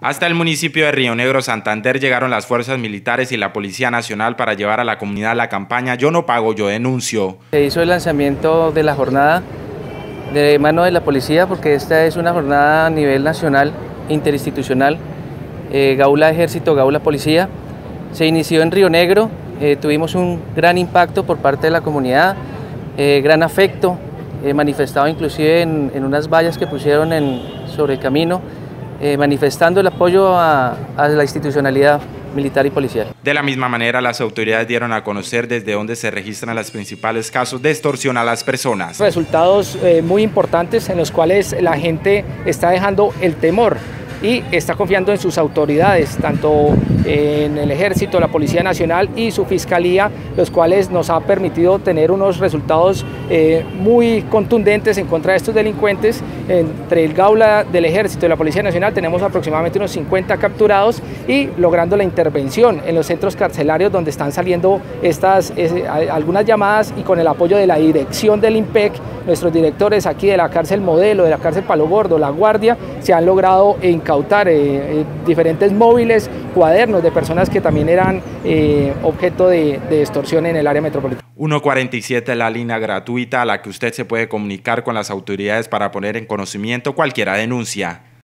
Hasta el municipio de Río Negro, Santander, llegaron las fuerzas militares y la Policía Nacional para llevar a la comunidad la campaña Yo no pago, yo denuncio. Se hizo el lanzamiento de la jornada de mano de la policía porque esta es una jornada a nivel nacional, interinstitucional, Gaula Ejército, Gaula Policía. Se inició en Río Negro, tuvimos un gran impacto por parte de la comunidad, gran afecto, manifestado inclusive en unas vallas que pusieron sobre el camino, manifestando el apoyo a la institucionalidad militar y policial. De la misma manera, las autoridades dieron a conocer desde dónde se registran los principales casos de extorsión a las personas. Resultados muy importantes en los cuales la gente está dejando el temor y está confiando en sus autoridades, tanto en el Ejército, la Policía Nacional y su Fiscalía, los cuales nos ha permitido tener unos resultados muy contundentes en contra de estos delincuentes. Entre el Gaula del Ejército y la Policía Nacional tenemos aproximadamente unos 50 capturados y logrando la intervención en los centros carcelarios donde están saliendo algunas llamadas, y con el apoyo de la dirección del IMPEC, nuestros directores aquí de la cárcel Modelo, de la cárcel Palo Gordo, La Guardia, se han logrado incautar diferentes móviles, cuadernos de personas que también eran objeto de extorsión en el área metropolitana. 147 es la línea gratuita a la que usted se puede comunicar con las autoridades para poner en conocimiento cualquier denuncia.